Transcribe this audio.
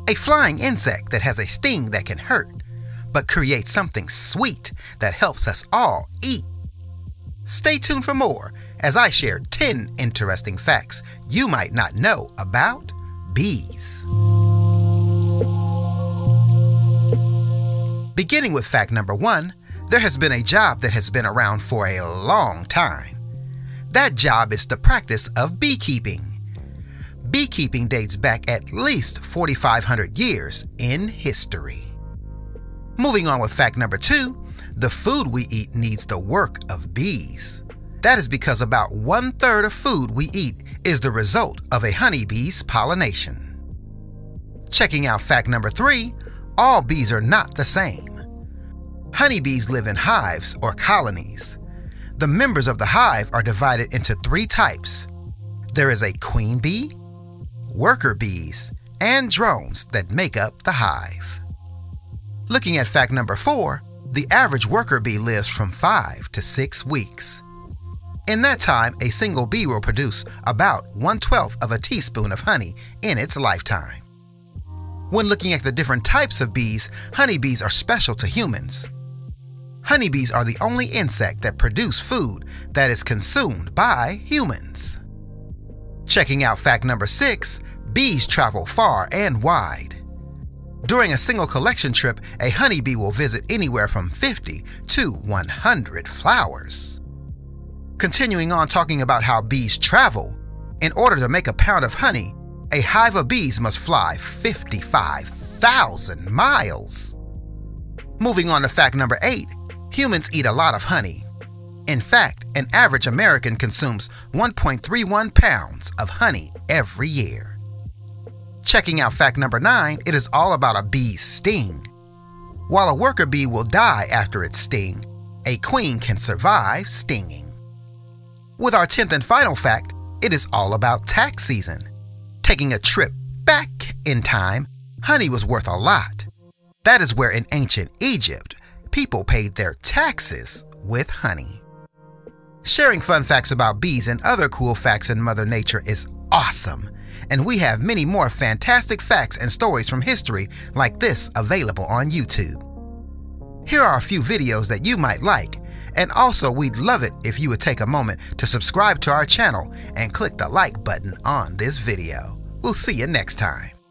A flying insect that has a sting that can hurt, but creates something sweet that helps us all eat. Stay tuned for more as I share 10 interesting facts you might not know about bees. Beginning with fact number 1, there has been a job that has been around for a long time. That job is the practice of beekeeping. Beekeeping dates back at least 4,500 years in history. Moving on with fact number 2, the food we eat needs the work of bees. That is because about 1/3 of food we eat is the result of a honeybee's pollination. Checking out fact number 3, all bees are not the same. Honeybees live in hives or colonies. The members of the hive are divided into 3 types. There is a queen bee, worker bees, and drones that make up the hive. Looking at fact number 4, the average worker bee lives from 5 to 6 weeks. In that time, a single bee will produce about 1/12 of a teaspoon of honey in its lifetime. When looking at the different types of bees, honeybees are special to humans. Honeybees are the only insect that produce food that is consumed by humans. Checking out fact number 6, bees travel far and wide. During a single collection trip, a honeybee will visit anywhere from 50 to 100 flowers. Continuing on talking about how bees travel, in order to make a pound of honey, a hive of bees must fly 55,000 miles. Moving on to fact number 8, humans eat a lot of honey. In fact, an average American consumes 1.31 pounds of honey every year. Checking out fact number 9, it is all about a bee's sting. While a worker bee will die after its sting, a queen can survive stinging. With our 10th and final fact, it is all about tax season. Taking a trip back in time, honey was worth a lot. That is where in ancient Egypt, people paid their taxes with honey. Sharing fun facts about bees and other cool facts in Mother Nature is awesome, and we have many more fantastic facts and stories from history like this available on YouTube. Here are a few videos that you might like, and also we'd love it if you would take a moment to subscribe to our channel and click the like button on this video. We'll see you next time.